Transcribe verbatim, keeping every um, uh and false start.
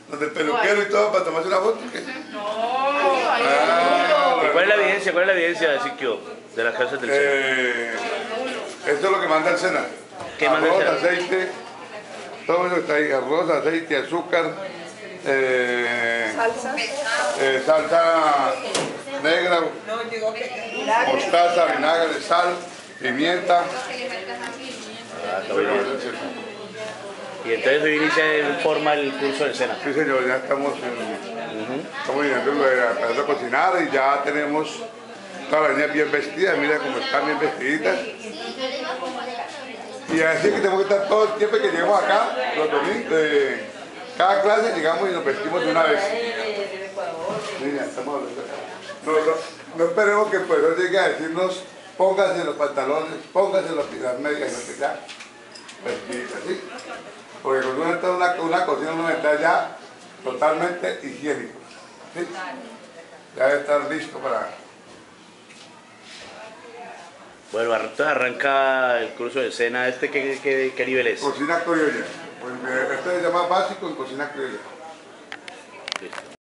donde el peluquero y todo para tomarse una foto. ¿Qué? No. Ah, ¿Y cuál es la evidencia? ¿Cuál es la evidencia de Siquio, de las clases del Sena? Eh, esto es lo que manda el Sena. ¿Qué manda el Arroz, Sena? aceite, todo eso está ahí, arroz, aceite, azúcar, eh, Salsa. eh, salsa negra, mostaza, vinagre, sal, pimienta. Ah, está muy bien. Y entonces hoy inicia en forma el curso del Sena. Sí señor, ya estamos, en, estamos iniciando a empezar a cocinar y ya tenemos todas las niñas bien vestidas, mira cómo están bien vestiditas. Y así que tenemos que estar todo el tiempo que lleguemos acá, los domingos, eh, cada clase llegamos y nos vestimos de una vez. Sí, ya estamos, no, no, no esperemos que el profesor llegue a decirnos pónganse los pantalones, pónganse las medias, no sé ya, vestiditas, ¿sí? Porque cuando uno entra en una, una cocina uno está ya totalmente higiénico, ¿sí? Ya debe estar listo para... Bueno, entonces arranca el curso del Sena. ¿Este qué, qué, qué nivel es? Cocina criolla. Pues, este se llama básico en cocina criolla. Listo.